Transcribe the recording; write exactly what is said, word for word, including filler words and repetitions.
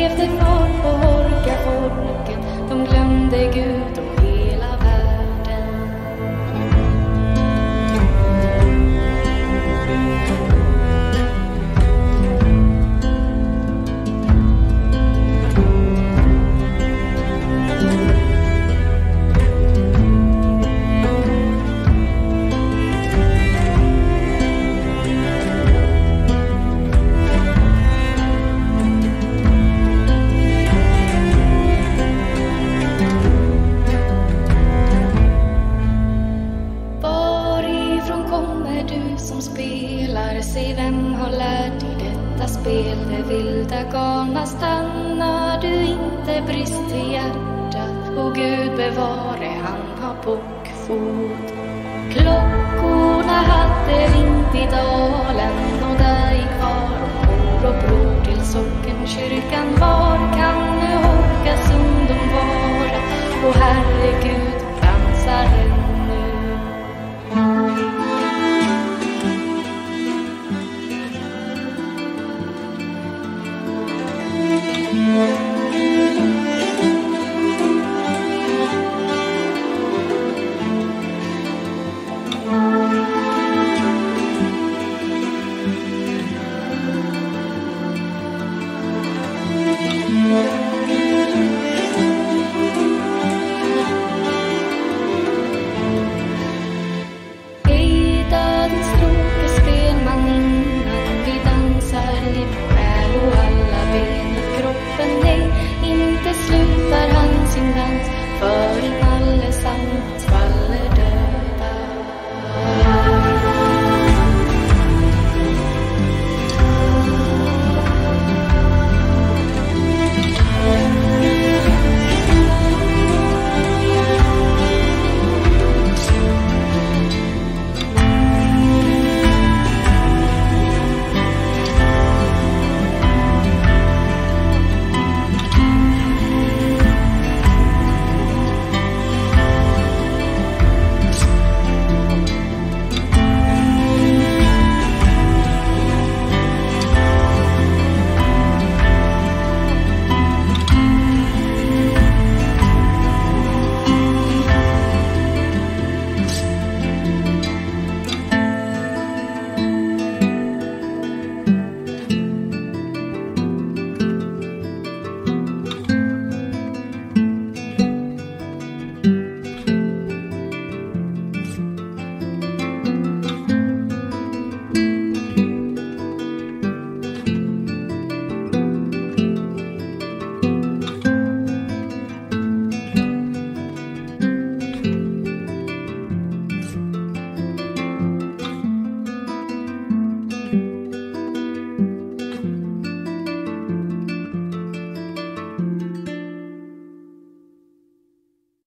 levde kvar på Hårgafolket. De glömde Gud och hela världen. Säg vem har lärt dig detta spel? Det vilda galna stannar du inte brist till hjärtat. Och Gud bevare, han har bockfot. Klockorna hade ringt i dalen och där gick var och mor och bror till socken. Kyrkan var kan